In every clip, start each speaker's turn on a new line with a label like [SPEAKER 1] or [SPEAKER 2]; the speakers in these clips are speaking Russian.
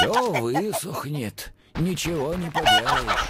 [SPEAKER 1] Все высохнет, ничего не поделаешь.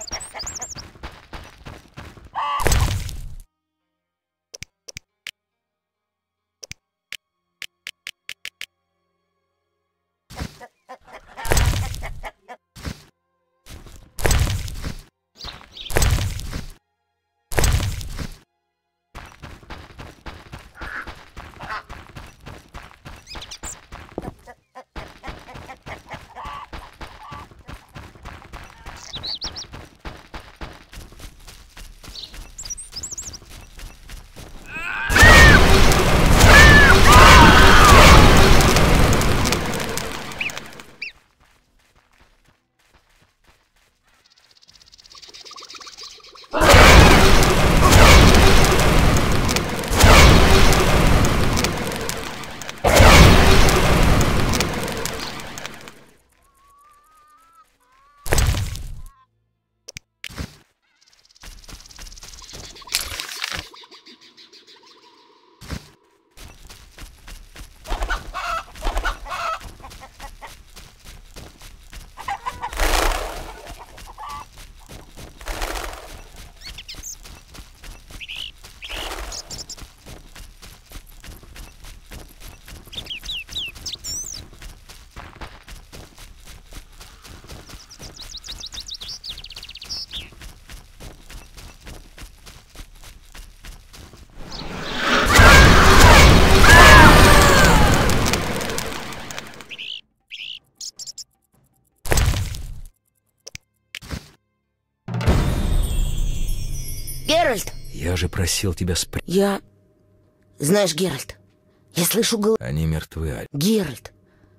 [SPEAKER 2] Геральт!
[SPEAKER 1] Я же просил тебя спрятать.
[SPEAKER 2] Знаешь, Геральт, я слышу
[SPEAKER 1] Они мертвы, Аль.
[SPEAKER 2] Геральт,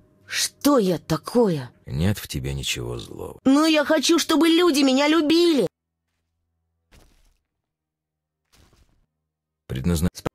[SPEAKER 2] что я такое?
[SPEAKER 1] Нет в тебе ничего злого.
[SPEAKER 2] Ну, я хочу, чтобы люди меня любили.
[SPEAKER 1] Предназначен.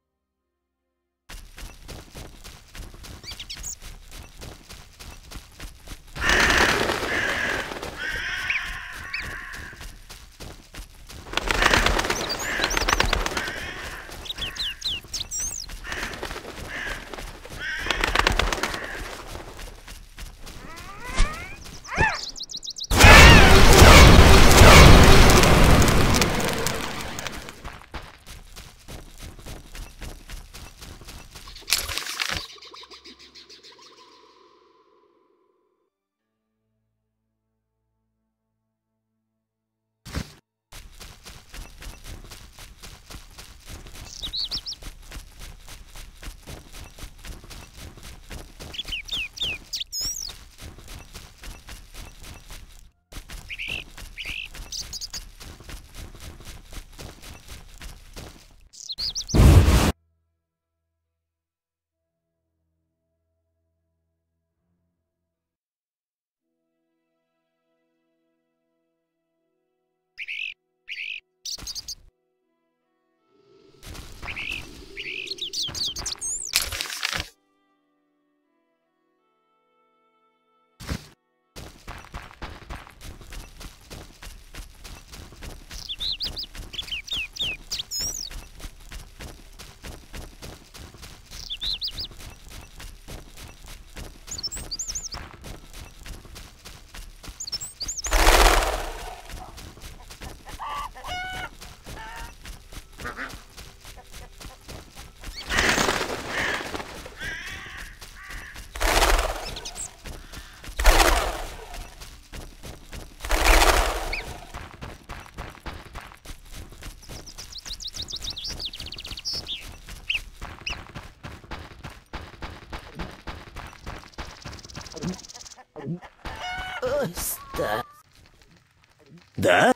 [SPEAKER 3] Да?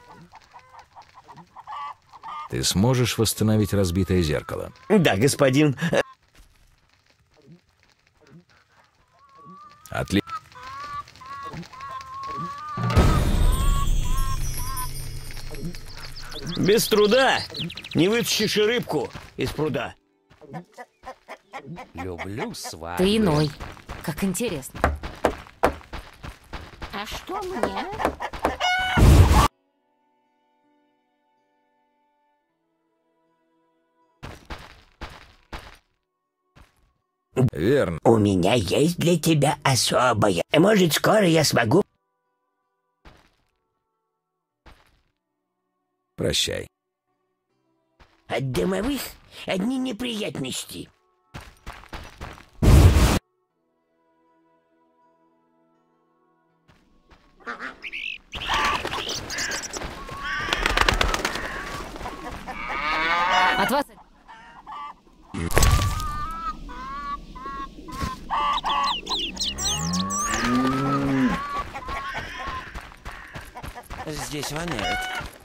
[SPEAKER 1] Ты сможешь восстановить разбитое зеркало?
[SPEAKER 3] Да, господин.
[SPEAKER 1] Отлично.
[SPEAKER 3] Без труда не вытащишь и рыбку из пруда.
[SPEAKER 4] Люблю свадьбы.
[SPEAKER 5] Ты иной. Как интересно.
[SPEAKER 6] А что мне?
[SPEAKER 1] Верно.
[SPEAKER 4] У меня есть для тебя особое. Может, скоро я смогу...
[SPEAKER 1] Прощай.
[SPEAKER 4] От домовых одни неприятности.
[SPEAKER 5] От вас...
[SPEAKER 3] Здесь воняет.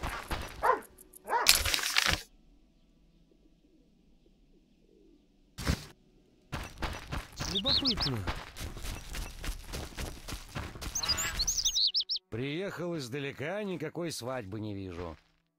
[SPEAKER 3] Любопытно. Приехал издалека, никакой свадьбы не вижу.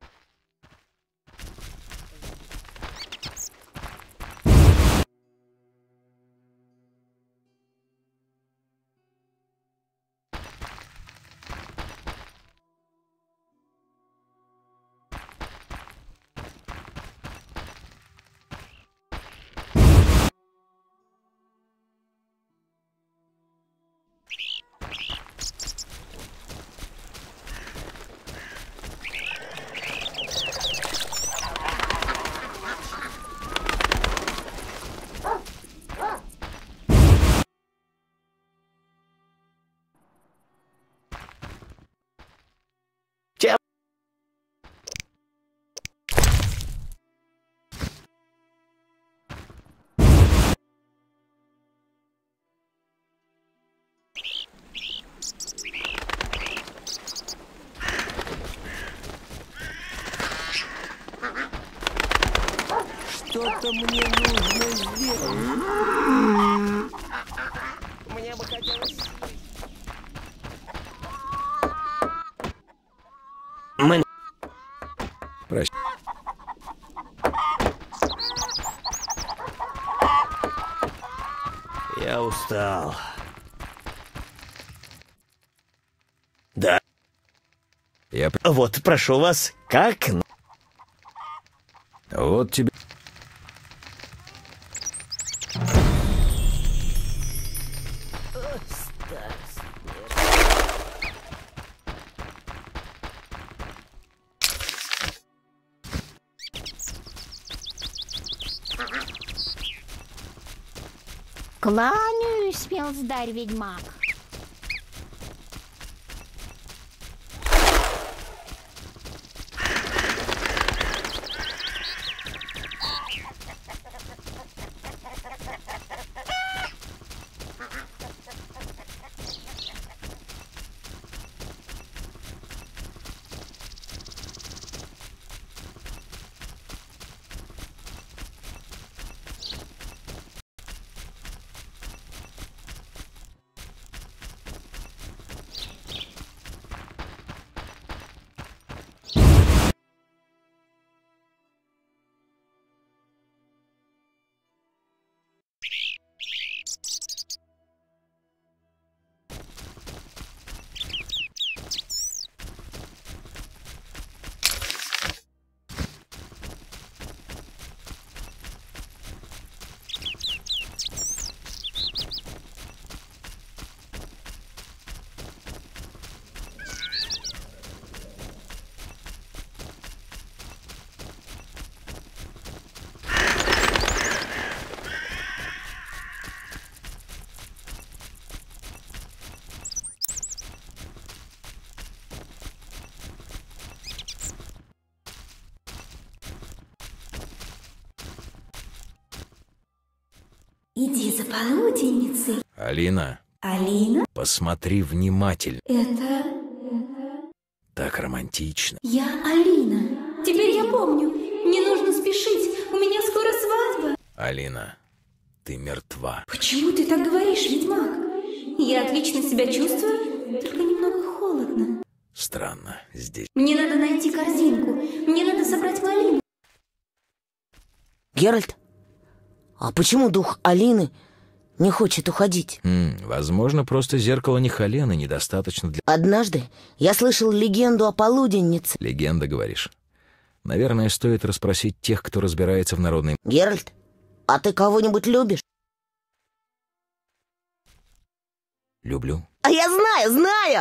[SPEAKER 3] Что-то мне нужно сделать. Мне бы хотелось...
[SPEAKER 1] Прощай.
[SPEAKER 3] Я устал.
[SPEAKER 4] Да. Вот, прошу вас, как...
[SPEAKER 1] Вот тебе...
[SPEAKER 6] Кланяюсь, милздарь ведьмак.
[SPEAKER 7] Иди за полуденницей.
[SPEAKER 1] Алина,
[SPEAKER 7] Алина?
[SPEAKER 1] посмотри внимательно.
[SPEAKER 7] Это...
[SPEAKER 1] Так романтично.
[SPEAKER 7] Я Алина. Теперь я помню. Не нужно спешить. У меня скоро свадьба.
[SPEAKER 1] Алина, ты мертва.
[SPEAKER 7] Почему ты так говоришь, ведьмак? Я отлично себя чувствую, только немного холодно.
[SPEAKER 1] Странно здесь.
[SPEAKER 7] Мне надо найти корзинку. Мне надо собрать малину.
[SPEAKER 2] Геральт, а почему дух Алины не хочет уходить?
[SPEAKER 1] Возможно, просто зеркало Нихалены недостаточно для...
[SPEAKER 2] Однажды я слышал легенду о полуденнице.
[SPEAKER 1] Легенда, говоришь? Наверное, стоит расспросить тех, кто разбирается в народной...
[SPEAKER 2] Геральт, а ты кого-нибудь любишь?
[SPEAKER 1] Люблю.
[SPEAKER 2] А я знаю!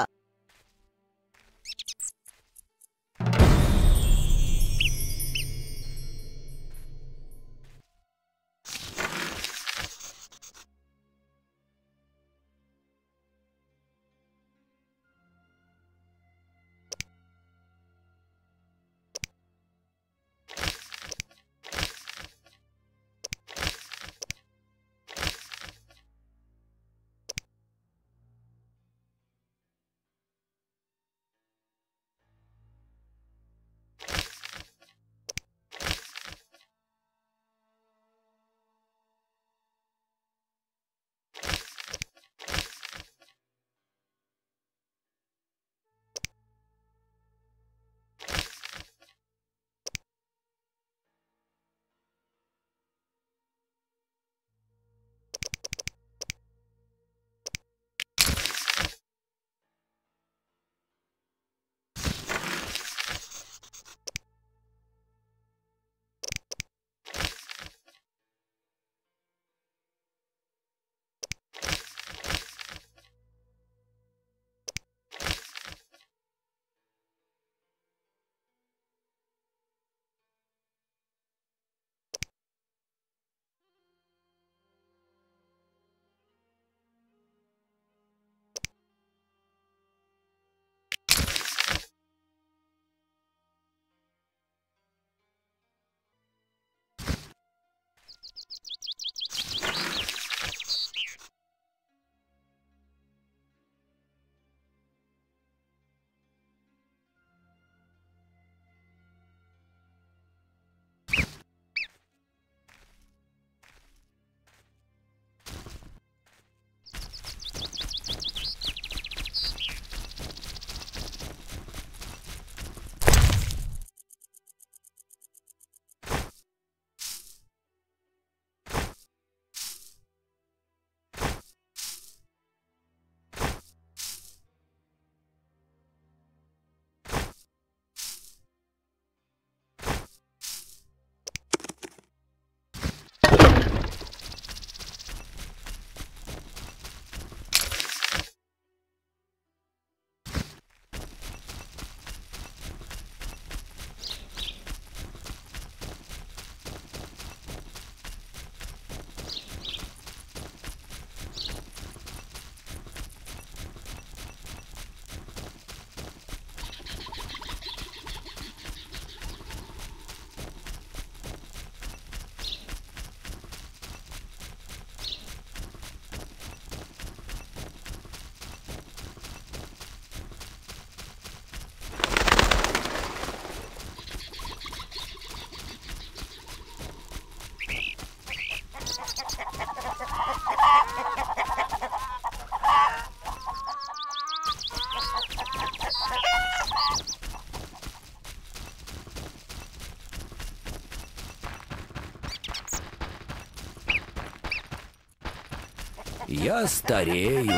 [SPEAKER 1] Я старею.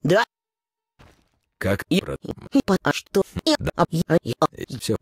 [SPEAKER 2] Да.
[SPEAKER 1] Как
[SPEAKER 2] И а что?
[SPEAKER 1] Да. Все.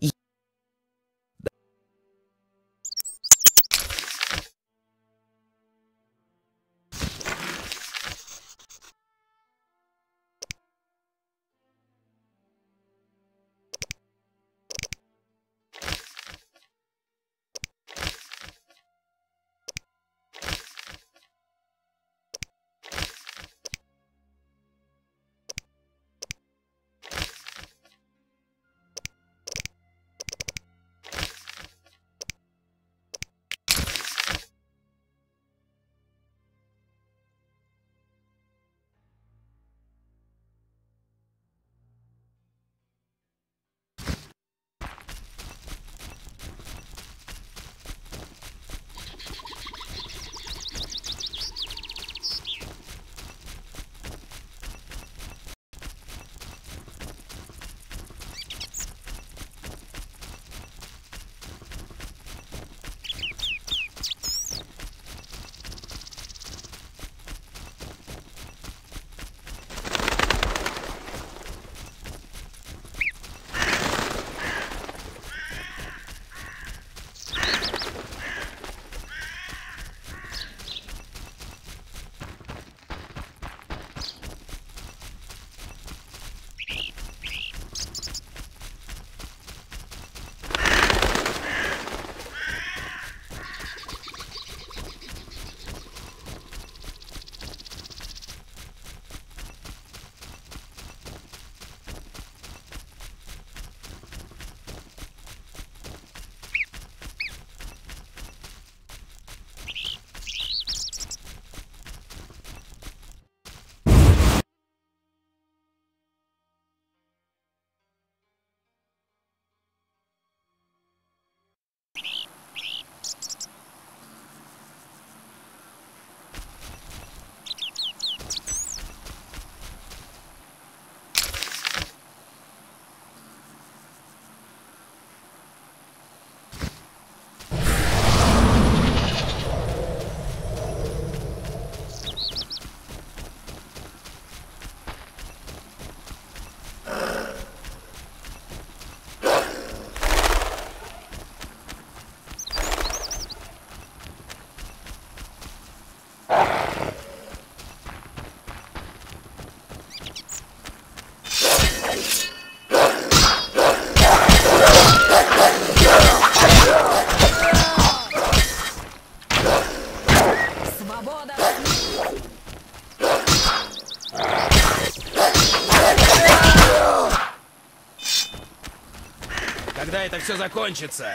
[SPEAKER 8] Когда это все закончится?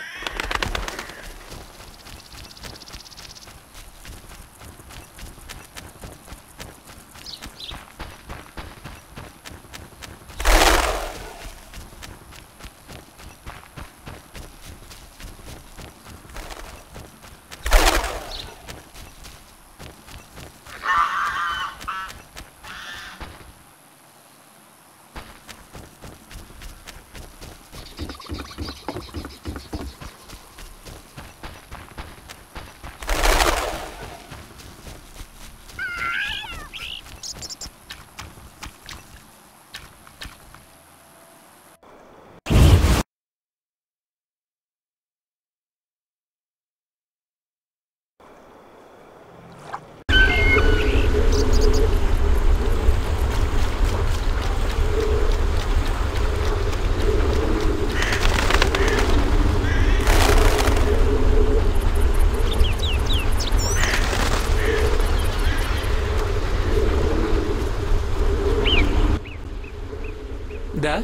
[SPEAKER 9] Да?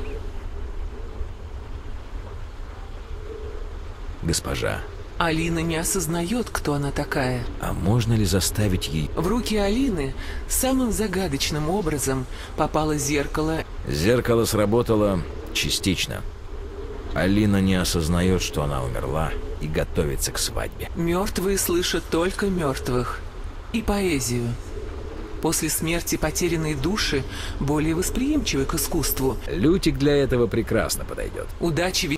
[SPEAKER 1] Госпожа,
[SPEAKER 9] Алина не осознает, кто она такая.
[SPEAKER 1] а можно ли заставить ей...
[SPEAKER 9] В руки Алины самым загадочным образом попало зеркало.
[SPEAKER 1] Зеркало сработало частично. Алина не осознает, что она умерла и готовится к свадьбе.
[SPEAKER 9] Мертвые слышат только мертвых. И поэзию. После смерти потерянные души более восприимчивы к искусству.
[SPEAKER 1] Лютик для этого прекрасно подойдет.
[SPEAKER 9] Удачи.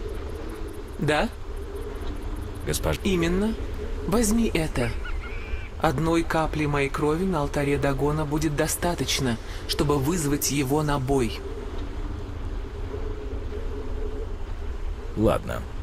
[SPEAKER 9] Да?
[SPEAKER 1] Госпожа...
[SPEAKER 9] Именно. Возьми это. Одной капли моей крови на алтаре Дагона будет достаточно, чтобы вызвать его на бой.
[SPEAKER 1] Ладно,